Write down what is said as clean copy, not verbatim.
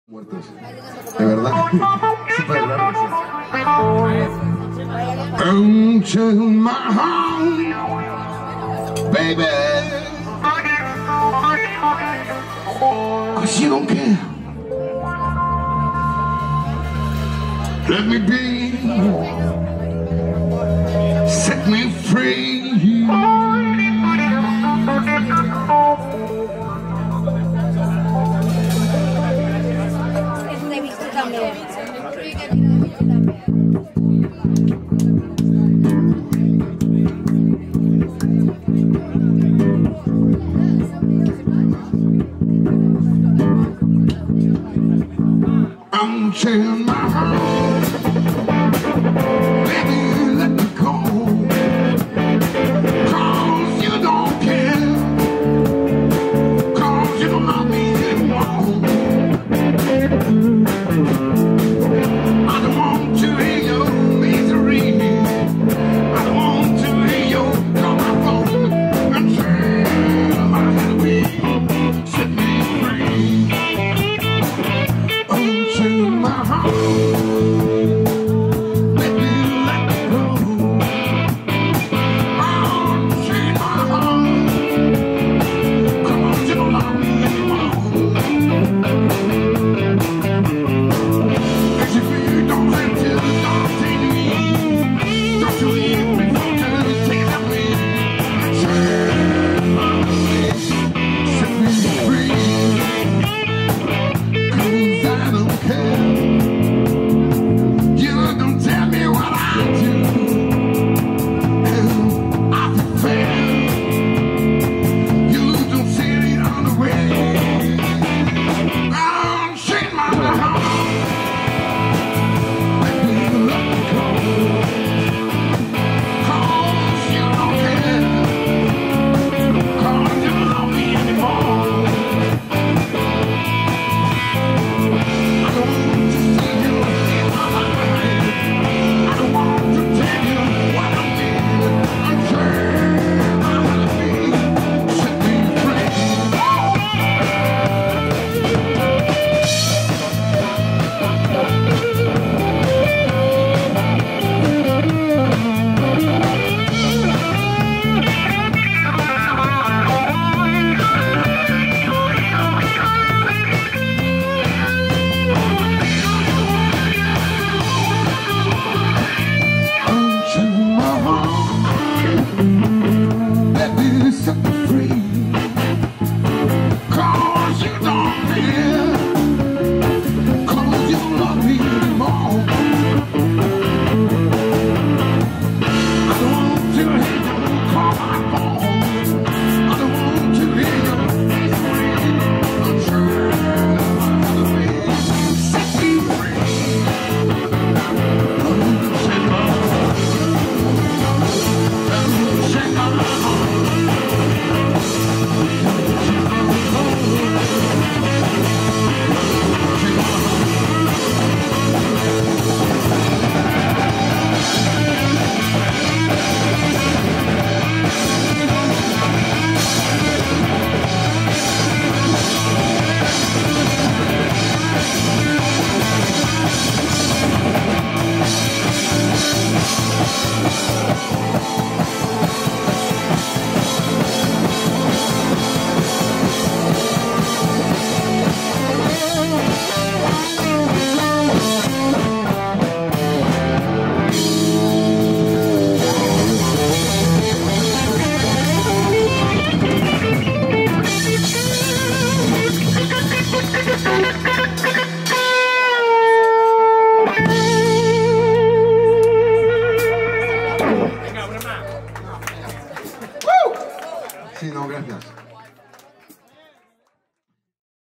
Muertos, de verdad. Súper largo. Into my home, baby, 'cause you don't care. Let me be, set me free. I'm saying my heart, baby, let me go, 'cause you don't care, 'cause you don't love me anymore. I don't want to hear your misery, I don't want to hear your call my phone and turn my head away, set me free. My heart, let me go. Oh, change my heart. Come on, you don't love me anymore. As if you don't have to stop taking me. Don't you leave me for to take up me. Turn my head, set me free. 'Cause I don't care. Sí, no, gracias.